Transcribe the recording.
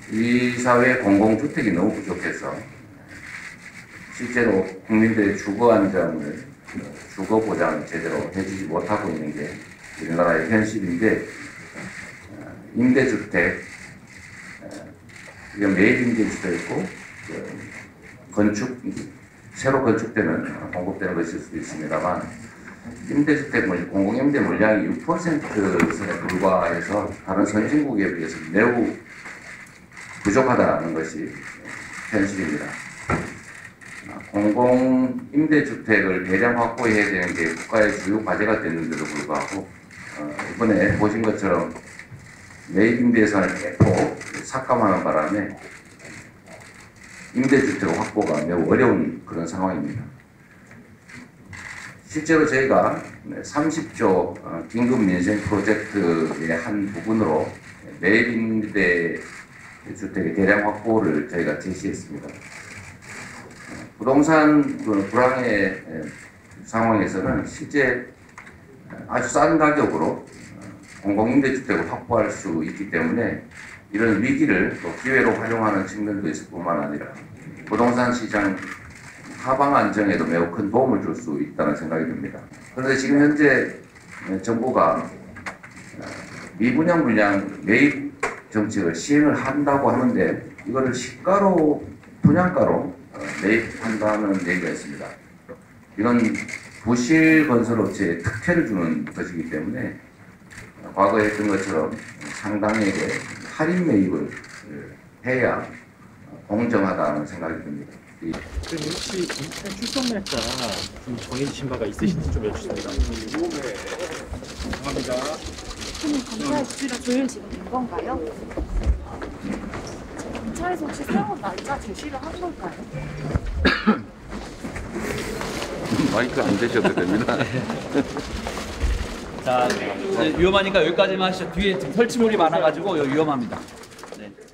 이 사회 공공주택이 너무 부족해서 실제로 국민들의 주거 안정을, 주거 보장을 제대로 해주지 못하고 있는 게 우리나라의 현실인데, 임대주택, 이건 매입 임대주택 있고, 새로 건축되는, 공급되는 것일 수도 있습니다만, 임대주택 공공임대 물량이 6%선에 불과해서 다른 선진국에 비해서 매우 부족하다는 것이 현실입니다. 공공임대주택을 대량 확보해야 되는 게 국가의 주요 과제가 됐는데도 불구하고 이번에 보신 것처럼 매입 임대 예산을 대폭 삭감하는 바람에 임대주택 확보가 매우 어려운 그런 상황입니다. 실제로 저희가 30조 긴급 민생 프로젝트의 한 부분으로 매입 임대 주택의 대량 확보를 저희가 제시했습니다. 부동산 불황의 상황에서는 실제 아주 싼 가격으로 공공임대주택을 확보할 수 있기 때문에 이런 위기를 또 기회로 활용하는 측면도 있을 뿐만 아니라 부동산 시장 하방 안정에도 매우 큰 도움을 줄 수 있다는 생각이 듭니다. 그런데 지금 현재 정부가 미분양 물량 매입 정책을 시행을 한다고 하는데 이거를 시가로 분양가로 매입한다는 얘기가 있습니다. 이건 부실 건설업체에 특혜를 주는 것이기 때문에 과거에 했던 것처럼 상당에게 할인 매입을 해야 공정하다는 생각이 듭니다. 그럼 혹시 인천 출석 날짜 좀 정해지신 바가 있으신지 좀 여쭙습니다. 감사합니다. 검찰 지시가 조율 지금 된 건가요? 검찰에서 혹시 새로운 날짜 제시를 한 걸까요? 마이크 안 되셔도 됩니다. 자, 위험하니까 여기까지만 하시죠. 뒤에 지금 설치물이 많아가지고 위험합니다. 네.